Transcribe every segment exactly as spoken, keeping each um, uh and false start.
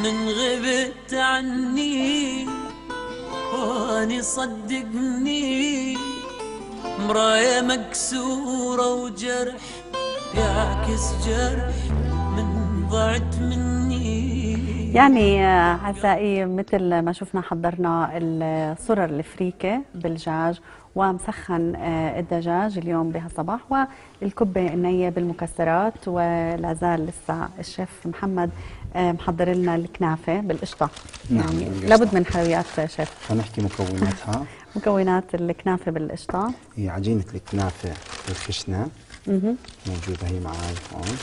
من غبت عني واني صدقني مراية مكسورة وجرح يعكس جرح من ضعت مني. يعني أعزائي مثل ما شفنا حضرنا الصرر الفريكة بالدجاج ومسخن الدجاج اليوم بهالصباح، والكبة النية بالمكسرات، والعزال لسه الشيف محمد محضر لنا الكنافة بالقشطة. نعم يعني بالقشطة. لابد من حلويات شيف. هنحكي مكوناتها. مكونات الكنافة بالقشطة هي عجينة الكنافة الخشنة موجودة هي معي هون.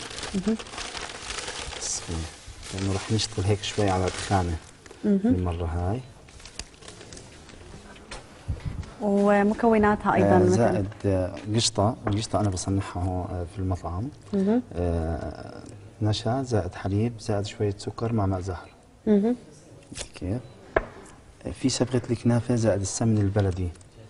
بس لأنه رح نشتغل هيك شوي على الرخامة المرة هاي. ومكوناتها أيضا آه مثل زائد آه قشطة، القشطة أنا بصنعها هون آه في المطعم. آه نشا زائد حليب زائد شوية سكر مع ماء زهر. كيف؟ آه في صبغة الكنافة زائد السمن البلدي.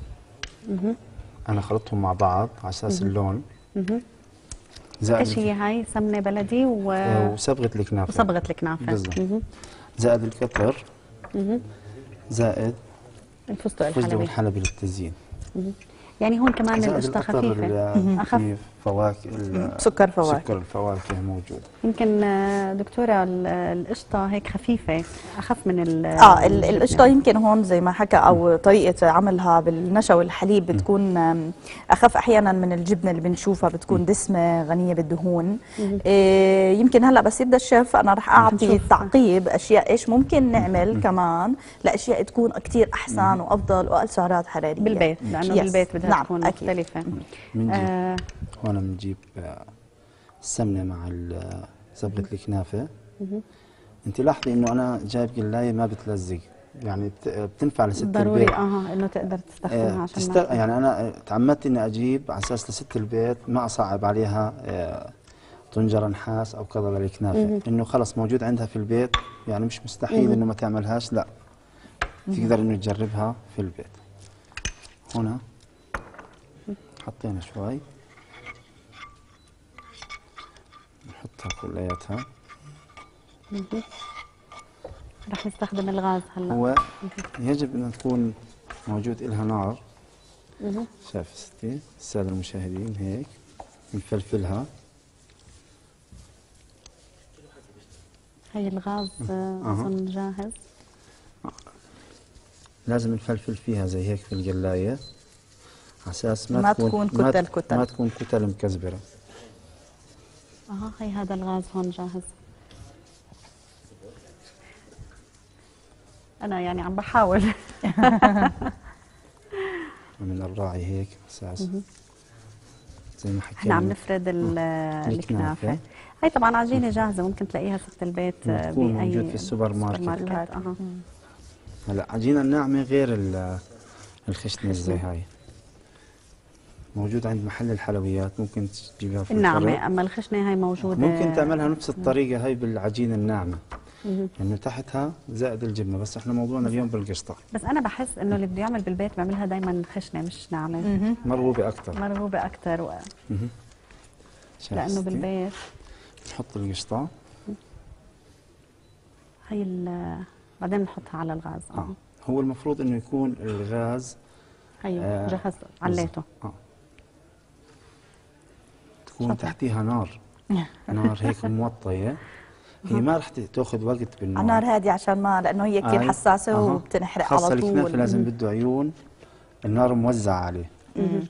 أنا خلطتهم مع بعض على أساس اللون. زائد ايش هي هاي؟ سمنة بلدي و... آه وصبغة الكنافة. وصبغة الكنافة بالضبط. زائد الكتر. زائد الفستق الحلبي. الفستق الحلبي للتزيين. يعني هون كمان القشطة خفيفة، أخف. فواكه، سكر فواكه، سكر الفواكه موجود. يمكن دكتورة القشطة هيك خفيفة أخف من ال اه القشطة يمكن هون زي ما حكى، أو طريقة عملها بالنشا والحليب بتكون أخف أحيانا من الجبنة اللي بنشوفها، بتكون دسمة غنية بالدهون. إيه يمكن هلا بس يبدا الشيف أنا رح أعطي تعقيب أشياء إيش ممكن نعمل كمان لأشياء تكون كتير أحسن وأفضل وأقل سعرات حرارية بالبيت، لأنه بالبيت بدها نعم تكون أكيد. مختلفة. آه هون بنجيب السمنة مع صبغة الكنافة. انت لاحظي انه انا جايب قلاية ما بتلزق، يعني بتنفع لست البيت. ضروري اه انه تقدر تستخدمها آه عشان تست... يعني انا تعمدت اني اجيب على اساس لست البيت ما اصعب عليها آه طنجرة نحاس او كذا للكنافة، انه خلص موجود عندها في البيت، يعني مش مستحيل انه ما تعملهاش، لا تقدر انه تجربها في البيت. هنا حطينا شوي نحطها كلياتها. رح نستخدم الغاز هلا. هو يجب ان تكون موجود لها نار. شايف ستي الساده المشاهدين هيك نفلفلها. هي الغاز اظن أه. جاهز. لازم نفلفل فيها زي هيك في القلايه على اساس ما, ما تكون, تكون كتل كتل ما تكون كتل مكزبره. اها هي هذا الغاز هون جاهز. انا يعني عم بحاول. من الراعي هيك اساس زي ما حكينا. احنا عم نفرد الكنافه. هي طبعا عجينه جاهزه ممكن تلاقيها ست البيت باي موجود في السوبر ماركت. أه. هلا عجينه الناعمه غير الخشنه زي هاي، موجود عند محل الحلويات، ممكن تجيبها في الناعمه الفرق. اما الخشنه هاي موجوده، ممكن تعملها نفس الطريقه هاي بالعجينه الناعمه، انه يعني تحتها زائد الجبنه، بس احنا موضوعنا اليوم بالقشطه. بس انا بحس انه اللي بده يعمل بالبيت بيعملها دائما خشنه مش ناعمه. مرغوبه اكثر. مرغوبه اكثر و... لانه بالبيت نحط القشطه. هي بعدين نحطها على الغاز. اه هو المفروض انه يكون الغاز ايوه آه جهز عليته. اه تكون شطر. تحتيها نار نار هيك موطيه. هي ما رح تاخذ وقت بالنار. النار هاديه عشان ما، لانه هي كثير حساسه آه. وبتنحرق على طول. خاصه الكنافه لازم بده عيون النار موزعه عليه. مم.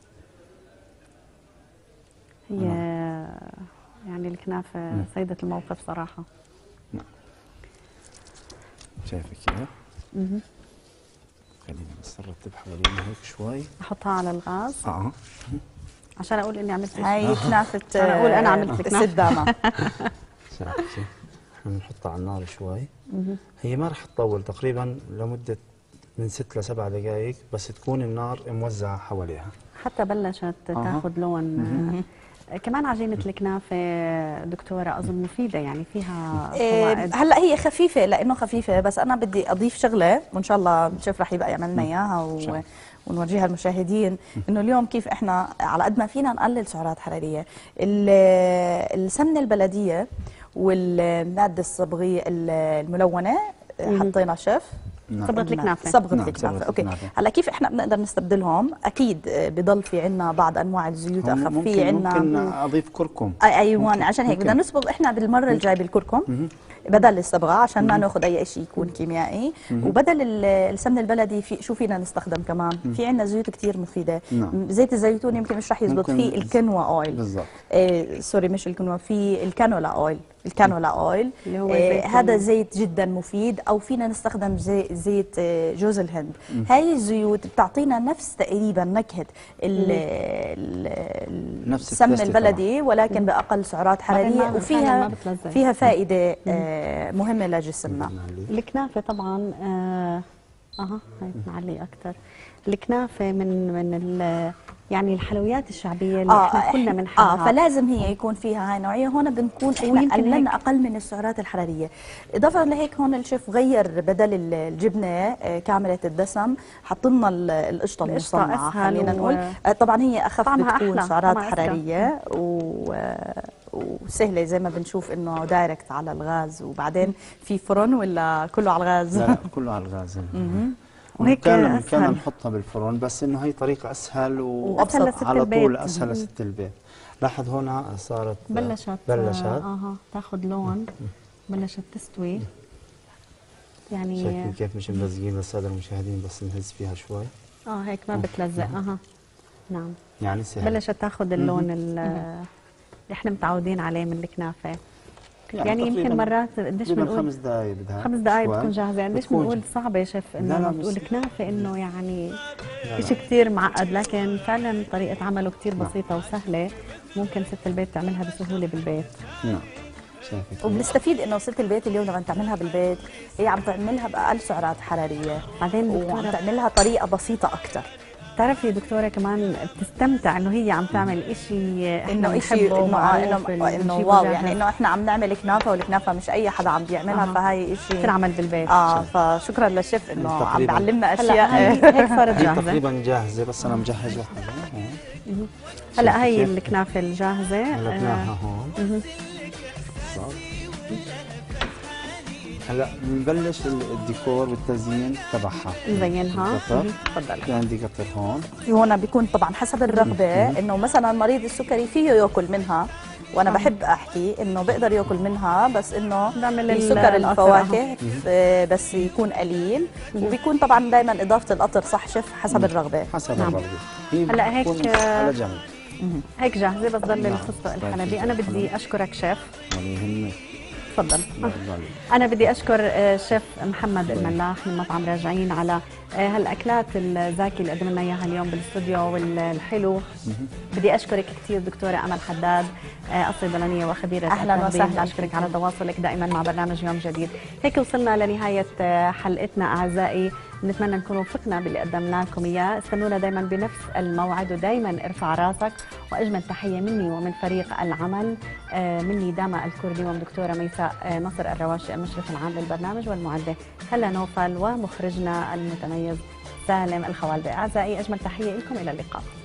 هي آه. يعني الكنافه مم. سيده الموقف صراحه. نعم شايفه كيف؟ اها خلينا بس نرتب حوالينا هيك شوي. احطها على الغاز اه عشان اقول اني عملت هاي كنافه. عشان اقول انا عملت كنافه السدامه. شايفه نحطها على النار شوي. هي ما رح تطول، تقريبا لمده من ست لسبع دقائق، بس تكون النار موزعه حواليها حتى بلشت تاخذ لون. كمان عجينة الكنافة دكتورة أظن مفيدة، يعني فيها فوائد. هلا هي خفيفة، لأنه خفيفة، بس أنا بدي أضيف شغلة وإن شاء الله الشيف رح يبقى يعمل لنا إياها و... ونورجيها للمشاهدين، إنه اليوم كيف إحنا على قد ما فينا نقلل سعرات حرارية. السمنة البلدية والماده الصبغيه الملونه حطينا شيف نعم. صبغة الكنافة. صبغه نعم، الكنافه صبغة اوكي. الكنافة. هلا كيف احنا بنقدر نستبدلهم؟ اكيد بضل في عندنا بعض انواع الزيوت هم اخف، ممكن في عندنا ممكن اضيف كركم. اي ايوه ممكن. عشان هيك ممكن. بدنا نصبغ احنا بالمره الجايه بالكركم بدل الصبغه عشان ما ناخذ اي شيء يكون كيميائي. وبدل ال- السمن البلدي في شو فينا نستخدم كمان؟ في عندنا زيوت كثير مفيده. نعم. زيت الزيتون يمكن مش رح يزبط، ممكن في الكنوا اويل بالضبط. آه سوري مش الكنوا، في الكانولا اويل الكانولا اويل اللي هو آه زيت هذا ال- زيت جدا مفيد. او فينا نستخدم زي زيت آه جوز الهند. هاي الزيوت بتعطينا نفس تقريبا نكهه ال- ال- نفس السمن التيست البلدي ولكن باقل سعرات بعدين حراريه ما- فعلاً وفيها ما بتلزق. فيها فائده آه مهمه لجسمنا. الكنافة طبعا آه اها هاي نعلي اكثر. الكنافة من من ال- يعني الحلويات الشعبية اللي احنا كلنا بنحبها. اه فلازم هي يكون فيها هاي النوعيه. هون بنكون احنا ويمكن قللنا هيك- اقل من السعرات الحراريه. اضافه لهيك هون الشيف غير بدل ال- الجبنه آه، كامله الدسم، حط لنا ال- القشطه القشطة المصنعه أسهل خلينا و- نقول. آه، طبعا هي اخف طعمها بتكون أحلى، سعرات طعمها أذكى. حراريه و آه، وسهله زي ما بنشوف انه دايركت على الغاز. وبعدين في فرن ولا كله على الغاز؟ لا لا كله على الغاز. وهيك كان أسهل. كان نحطها بالفرن، بس انه هي طريقه اسهل وأسهل لست على طول البيت. اسهل لست البيت. لاحظ هنا صارت بلشت بلشت اها تاخذ لون، بلشت تستوي يعني. شايفين كيف مش ملزقين للساده المشاهدين، بس نهز فيها شوي اه هيك ما بتلزق. اها نعم يعني سهل. بلشت تاخذ اللون ال- اللي احنا متعودين عليه من الكنافه. يعني يمكن تقريباً- مرات قديش تقريباً بنقول خمس دقائق بدها خمس دقائق شوي. بتكون جاهزه. قديش بتكون بنقول جاهزة. صعبه شيف لا، انه لا، لما بتقول بس- كنافه انه يعني لا، لا. شيء كثير معقد، لكن فعلا طريقه عمله كثير نعم. بسيطه وسهله. ممكن ست البيت تعملها بسهوله بالبيت. نعم شايفة. وبنستفيد انه ست البيت اليوم لما تعملها بالبيت هي عم تعملها باقل سعرات حراريه، بعدين وعم دكتورة تعملها طريقه بسيطه اكثر. بتعرفي دكتوره كمان بتستمتع انه هي عم تعمل شيء احنا انه شيء بنحبه انه معروف انه انه بنجيبه واو جاهز. يعني انه احنا عم نعمل كنافه، والكنافه مش اي حدا عم بيعملها. أها. فهي شيء تنعمل بالبيت. اه فشكرا للشيف انه عم تقريباً. بيعلمنا هلا اشياء. هي هيك صارت هي جاهزه. تقريبا جاهزه، بس انا مجهز واحده. هلا هي كيف؟ الكنافه الجاهزه. قلبناها هون. صار. هلا بنبلش الديكور والتزيين تبعها. نزينها. قطر. تفضل. في عندي قطر هون. هون بيكون طبعا حسب الرغبه، انه مثلا مريض السكري فيه ياكل منها، وانا آه. بحب احكي انه بقدر ياكل منها، بس انه بعمل ال- بسكر القطر، الفواكه ف- بس يكون قليل. وبيكون طبعا دائما اضافه القطر صح شيف حسب الرغبه. حسب نعم. الرغبه. هي هلا هيك- بتكون على جنب. هيك جاهزه، بس ضل نعم. الفستق الحلبي. انا بدي اشكرك شيف. يعني يهمني. تفضل. تفضلي. أنا بدي أشكر آه، شيف محمد الملاح من مطعم راجعين على آه، هالأكلات الزاكية اللي قدم لنا إياها اليوم بالاستوديو والحلو. بدي أشكرك كثير دكتورة أمل حداد، آه، الصيدلانية وخبيرة أهلاً التغذية. وسهلاً. بدي أشكرك على تواصلك دائما مع برنامج يوم جديد. هيك وصلنا لنهاية آه، حلقتنا أعزائي. نتمنى نكون وفقنا باللي قدمنا لكم إياه. استنونا دائما بنفس الموعد، ودائما ارفع راسك. وأجمل تحية مني ومن فريق العمل، آه، مني داما الكردي ومن دكتورة ميساء آه، نصر الرواشي المشرف العام للبرنامج، والمعدة هلا نوفل، ومخرجنا المتميز سالم الخوالبي. أعزائي أجمل تحية لكم، إلى اللقاء.